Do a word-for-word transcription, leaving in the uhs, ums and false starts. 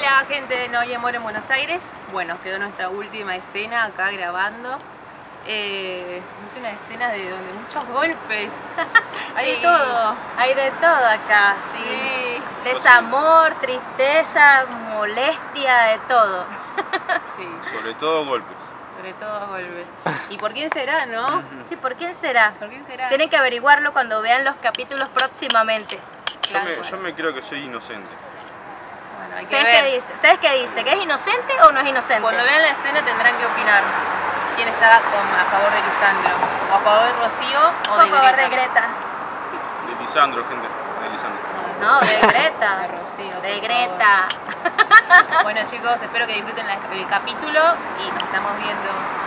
Hola gente de No hay amor en Buenos Aires. Bueno, quedó nuestra última escena acá grabando. Eh, es una escena de donde muchos golpes. Hay Sí, de todo. Hay de todo acá, sí. Sí. Desamor, tristeza, molestia, de todo. Sí, Sobre todo golpes. sobre todo golpes. ¿Y por quién será, no? Sí, ¿por quién será? ¿Por quién será? Tienen que averiguarlo cuando vean los capítulos próximamente. Yo, Claro, me, bueno. yo me creo que soy inocente. Bueno, hay que ¿Ustedes qué ver. dicen? ¿Ustedes qué dicen? ¿Que es inocente o no es inocente? Cuando vean la escena tendrán que opinar quién está con- a favor de Lisandro, o a favor de Rocío o Por de favor, Greta. de Greta. De Lisandro, gente. De Lisandro. No, de Greta. De Rocío, De por Greta. favor. Bueno chicos, espero que disfruten la- el capítulo y nos estamos viendo.